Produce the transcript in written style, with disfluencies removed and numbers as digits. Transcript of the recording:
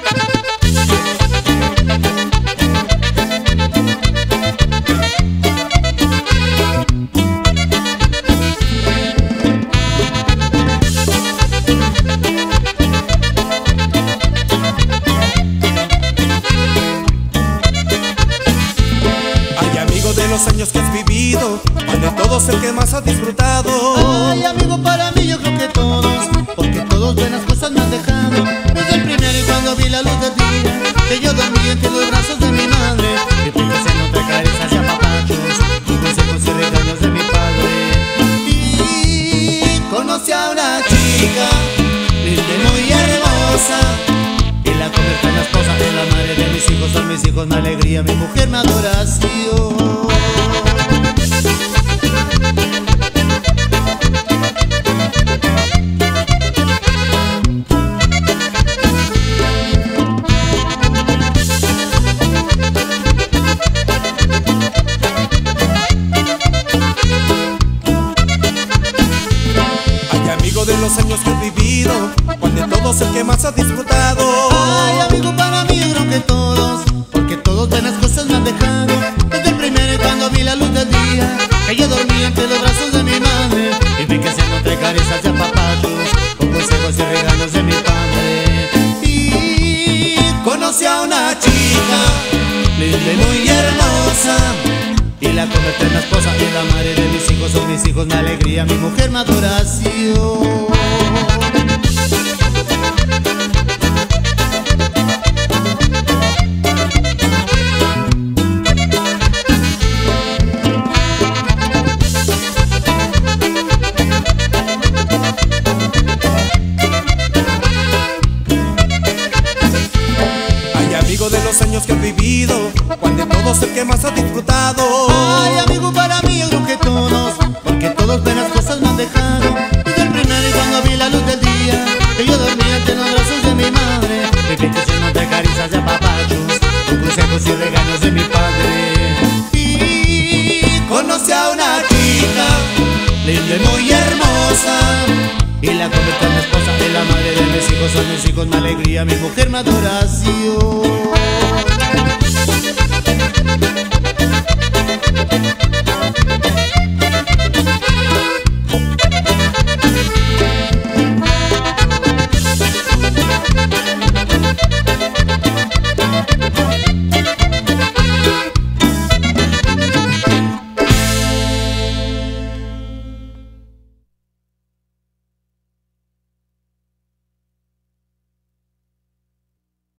Los años que has vivido, ¿cuál de todos el que más has disfrutado? Ay, amigo, para mí yo creo que todos, porque todos buenas cosas me han dejado. Desde el primero y cuando vi la luz del día, que yo dormí entre los brazos de mi madre, y picas en otra caricias y apapachos, consejos y regaños de mi padre. Y conocí a una chica, linda y muy hermosa, y la convertí en la esposa, en la madre de mis hijos. Son mis hijos mi alegría, mi mujer mi adoración. De los años que he vivido, ¿cuál de todos el que más has disfrutado? Ay, amigo, para mí yo creo que todos, porque todos buenas cosas me han dejado. Desde el primero y cuando vi la luz del día, que yo dormía entre los brazos de mi madre, y vi que haciendo entre caricias y apapachos, con consejos y regalos de mi padre. Y conocí a una chica, linda y muy hermosa, y la convertí en la esposa y la madre de mis hijos. Son mis hijos mi alegría, mi mujer mi adoración. Ay, amigo, de los años que has vivido, ¿cuál de todos el que más has disfrutado? Ay, amigo, para mí yo creo que todos, porque todos buenas cosas me han dejado. Desde el primero y cuando vi la luz del día, que yo dormía entre los brazos de mi madre, y vi que lleno de caricias y apapachos, con consejos y regaños de mi padre. Y conocí a una chica, linda y muy hermosa, y la convertí en mi esposa, en la madre de mis hijos. Son mis hijos mi alegría, mi mujer mi adoración.